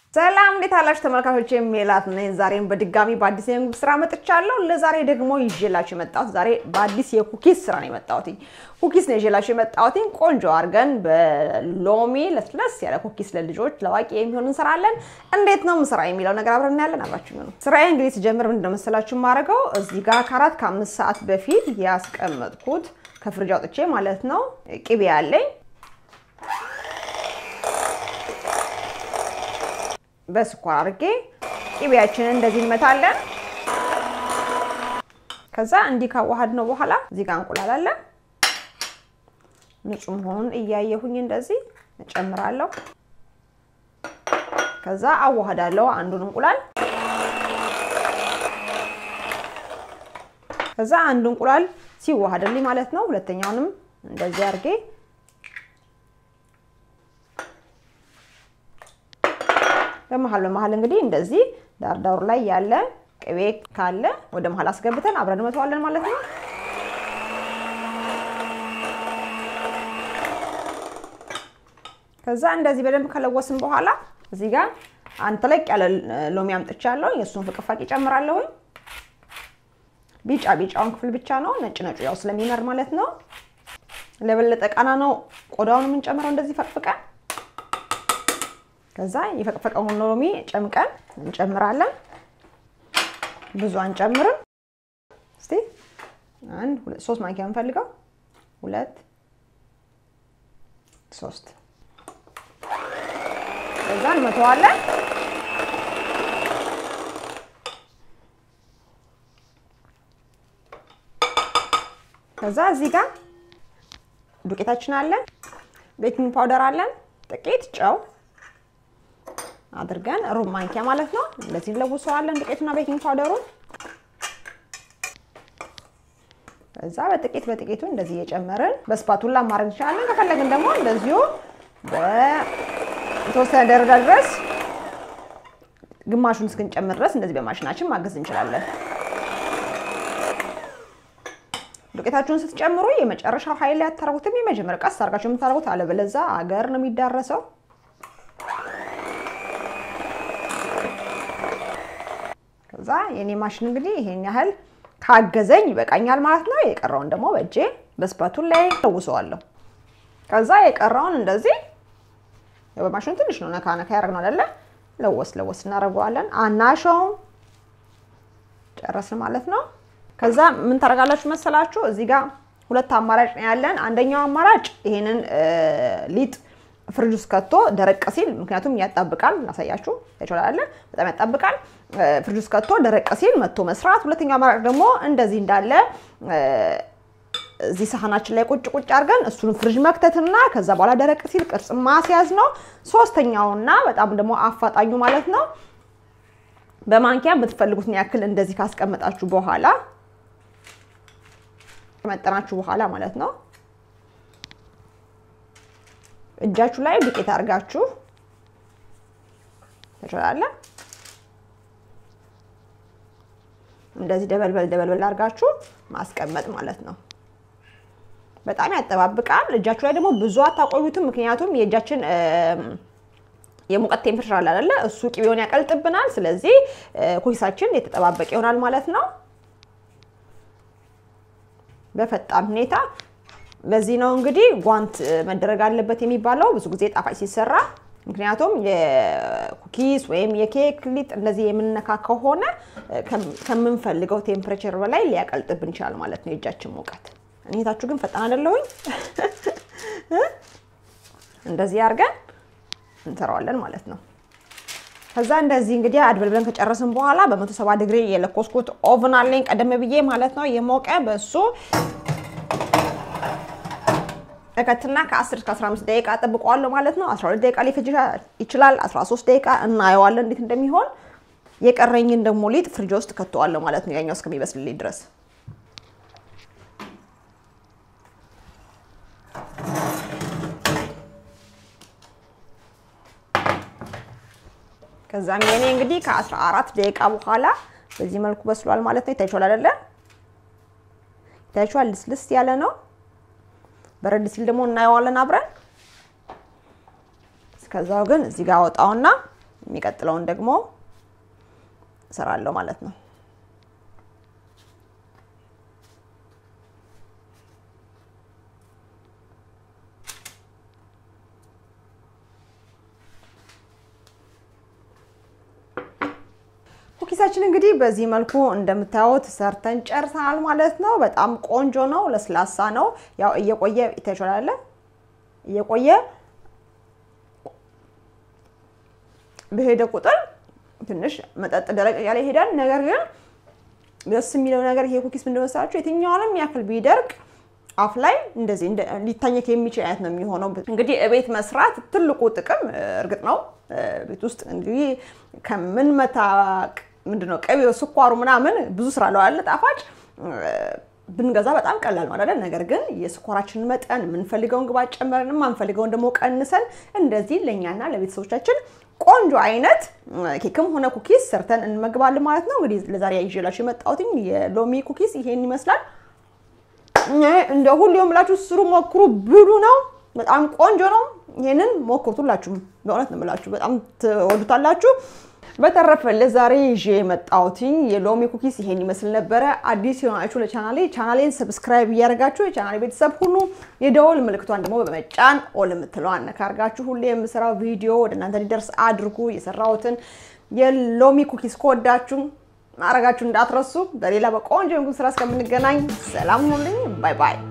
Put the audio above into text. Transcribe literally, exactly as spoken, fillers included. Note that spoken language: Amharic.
ሰላም እንዴት አላችሁ ተመልካቾቼ ሜላት ነኝ ዛሬም በድጋሚ በአዲስ የምግብ ስራ መጥቻለሁ ለዛሬ ደግሞ ይዤላችሁ የመጣሁት ዛሬ በአዲስ የኩኪስ ስራ ነው የመጣሁት ኩኪስ ነው ይዤላችሁ የመጣሁት ቆንጆ አርገን በሎሚ ለስለስ ያለ ኩኪስ ለልጆች ለዋቂ የሚሆን እንሰራለን እንዴት ነው መስራ የሚለው ነገር አብረን እናያለን አብራችሁ ነው ስራዬ እንግዲህ ሲጀምር ምንድነው መሰላችሁ ማረጋው እዚህ ጋር ከአራት ከአምስት ሰዓት በፊት ያስቀመጥኩት ከፍሪጅ አውጥቼ ማለት ነው ቅቤ ያለኝ በስኳር አርጌ ቅቤያችንን እንደዚህ እንመታለን ከዛ እንዲ ካዋሃድ ነው በኋላ እዚህ ጋር እንቁላል አለ ንጹህ መሆኑን እያየሁኝ እንደዚህ እጨምራለሁ ከዛ አዋሃዳለሁ አንዱን እንቁላል ከዛ አንዱን እንቁላል ሲዋሃድልኝ ማለት ነው ሁለተኛውንም እንደዚህ አርጌ በመሃል በመሃል እንግዲህ እንደዚህ ዳር ዳር ላይ ያለ ቅቤ ካለ ወደ መሃል አስገብተን አብረን መተዋለን ማለት ነው ከዛ እንደዚህ በደንብ ከለወስን በኋላ እዚህ ጋር አንተ ለቅ ያለ ሎሚ አምጥቻለሁ የሱን ፍቅፋቂ ጨምራለሁ ቢጫ ቢጫውን ክፍል ብቻ ነው ነጭ ነጭ ያው ስለሚመር ማለት ነው ለበለጠ ቃና ነው ቆዳውን ምን ጨምረው እንደዚህ ፈቅፍቀን ከዛ ይፈቅፈቀውን ሎሚ ጨምቀን እንጨምራለን ብዙ አንጨምርም እስቲ አንድ ሁለት ሶስት ማንኪያ እንፈልጋው ሁለት ሶስት ከዛ እንመተዋለን ከዛ እዚህ ጋር ዱቄታችን አለ ቤኪንግ ፓውደር አለን ጥቂት ጨው አድርገን ሩብ ማንኪያ ማለት ነው እንደዚህ ለውሰዋለን ዱቄቱና ቤኪንግ ፓውደሩን ከዛ በጥቂት በጥቂቱ እንደዚህ እየጨመርን በስፓቱላ ማድረግ እንችላለን ከፈለግን ደግሞ እንደዚሁ በተወሰነ ደረጃ ድረስ ግማሹን እስክንጨምር ድረስ እንደዚህ በማሽናችን ማገዝ እንችላለን ዱቄታችሁን ስትጨምሩ የመጨረሻው ኃይል ያታረጉትም የመጀመሪያ ቀስ አርጋችሁ የምታረጉት አለበለዛ አገር ነው የሚዳረሰው ከዛ የኔ ማሽን እንግዲህ ይሄን ያህል ካገዘኝ ይበቃኛል ማለት ነው የቀረውን ደግሞ በእጄ በስፓቱላ ላይ ተውሰዋለሁ ከዛ የቀረውን እንደዚህ በማሽኑ ትንሽ ነው ነካ ነካ ያረግነው አይደለ ለወስ ለወስ እናረጋዋለን አናሻው ጨረስን ማለት ነው ከዛ ምን ታረጋላችሁ መሰላችሁ እዚህ ጋር ሁለት አማራጭ ነው ያለን አንደኛው አማራጭ ይሄንን ሊጥ ፍሪጅ ውስጥ ከቶ ደረቅ ሲል ምክንያቱም ያጣብቃል ላሳያችሁ ያቻላል በጣም ያጣብቃል ፍሪጅ ውስጥ ከቶ ደረቅ ሲል መጥቶ መስራት ሁለተኛው አማራጭ ደግሞ እንደዚህ እንዳለ እዚህ ሳህናችን ላይ ቁጭ ቁጭ አርገን እሱን ፍሪጅ መክተትና ከዛ በኋላ ደረቅ ሲል ቅርጽ ማስያዝ ነው ሶስተኛውና በጣም ደግሞ አፋጣኙ ማለት ነው በማንኪያ የምትፈልጉትን ያክል እንደዚህ ካስቀመጣችሁ በኋላ ከመጠናችሁ በኋላ ማለት ነው እጃችሁ ላይ ዱቄት አርጋችሁ ተቻላለ እንደዚህ ደበልበል ደበልበል አርጋችሁ ማስቀመጥ ማለት ነው በጣም ያጠባብቃል እጃችሁ ላይ ደግሞ ብዙ አታቆዩትም ምክንያቱም የእጃችን የሙቀት ቴምፕሬቸር አለ አይደለ እሱ ቅቤውን ያቀልጥብናል ስለዚህ ኩኪሳችን የተጠባበቀ ይሆናል ማለት ነው በፈጣን ሁኔታ በዚህ ነው እንግዲህ ጓንት መደረግ አለበት የሚባለው ብዙ ጊዜ ጣፋጭ ሲሰራ ምክንያቱም የኩኪስ ወይም የኬክ ሊጥ እንደዚህ የምንነካ ከሆነ ከመንፈልገው ቴምፕሬቸር በላይ ሊያቀልጥብን ይችላል ማለት ነው የእጃችን ሙቀት እኔታችሁ ግን ፈጣን አይደለሁኝ እንደዚህ አርገን እንሰራዋለን ማለት ነው ከዛ እንደዚህ እንግዲህ አድበልብለን ከጨረስን በኋላ በመቶ ሰባ ዲግሪ የለኮስኩት ኦቨን አለኝ ቀደም ብዬ ማለት ነው የሞቀ በሱ እከትና ከ10 እስከ አስራ አምስት ደቂቃ ጠብቀዋለሁ ማለት ነው አስራ ሁለት ደቂቃ ሊፈጅ ይችላል አስራ ሶስት ደቂቃ እናየዋለን እንዴት እንደሚሆን የቀረኝን ደግሞ ሊጥ ፍሪጅ ውስጥ ከተዋለሁ ማለት ነው ያኛው እስከሚበስልልኝ ድረስ ከዛም የኔ እንግዲህ ከ14 ደቂቃ በኋላ በዚህ መልኩ በስሏል ማለት ነው ይታያችኋል አይደለ ይታያችኋል ልስልስ ያለ ነው በረድ ሲል ደግሞ እናየዋለን አብረን እስከዛው ግን እዚህ ጋር ወጣውና የሚቀጥለውን ደግሞ ሰራለው ማለት ነው ኩኪሳችን እንግዲህ በዚህ መልኩ እንደምታዩት ሰርተን ጨርሰናል ማለት ነው በጣም ቆንጆ ነው ለስላሳ ነው ያው እየቆየ ይተቻላል እየቆየ በሄደ ቁጥር ትንሽ መጠጥ ደረቅ ያለ ይሄዳል ነገር ግን ደስ የሚለው ነገር ይሄ ኩኪስ እንደወሳችሁ የትኛውንም ያክል ቢደርቅ አፍ ላይ እንደዚህ ሊታኘክ የሚችል አይነት ነው የሚሆነው እንግዲህ እቤት መስራት ትልቁ ጥቅም እርግጥ ነው ቤት ውስጥ እንግዲህ ከምን መታቅ ምንድነው ቀቢው ስኳሩ ምናምን ብዙ ስራ አለው አይደል ጣፋጭ ብንገዛ በጣም ቀላል ነው አይደል ነገር ግን የስኳራችን መጠን ምን ፈልገውን ግባት ጨመረን ማንፈልገውን ደሞ ቀንሰን እንደዚህ ለኛና ለቤተሰቦቻችን ቆንጆ አይነት ኬክም ሆነ ኩኪስ ሰርተን እንመግባለን ማለት ነው እንግዲህ ለዛሬ ይዤላችሁ የመጣሁት የሎሚ ኩኪስ ይሄን ይመስላል እንደ ሁሉም ላችሁ ስሩ ሞክሩ ብሉ ነው በጣም ቆንጆ ነው ይሄንን ሞክሩላችሁ በእውነት ነው የምላችሁ በጣም ተወዱታላችሁ በተረፈ ለዛሬ ይዤ የመጣሁት የሎሚ ኩኪስ ይሄን ይመስል ነበር አዲስ የሆናችሁ ለቻናሌ ቻናሌን ሰብስክራይብ ያደርጋችሁ የቻናሌ ቤተሰብ ሁሉ የደወል ምልክቷን ደግሞ በመጫን ኦል የምትለዋን ነካርጋችሁ ሁሌ የምሰራው ቪዲዮ ወደ እናንተ እንዲደርስ አድርጉ የሰራሁትን የሎሚ ኩኪስ ከወዳችሁ ማረጋችሁ እንዳትረሱ በሌላ በቆንጆ ምግብ ስራ እስከምንገናኝ ሰላም ሁኑልኝ ባይ ባይ